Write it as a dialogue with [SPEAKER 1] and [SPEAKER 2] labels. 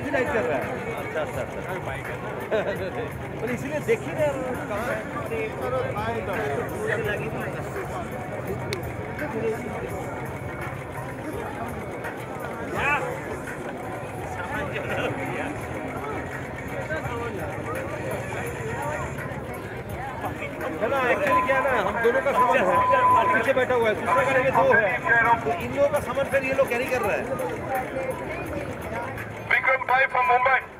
[SPEAKER 1] Ride कर रहा है। अच्छा अच्छा अच्छा, और इसीलिए देख ही रहे है ना। एक्चुअली क्या है ना, हम दोनों का सामान है, पीछे बैठा हुआ है, दूसरा गाड़ी में 2 है, तो इन लोगों का सामान फिर ये लोग कैरी कर रहा है।
[SPEAKER 2] Vikram Bhai from Mumbai.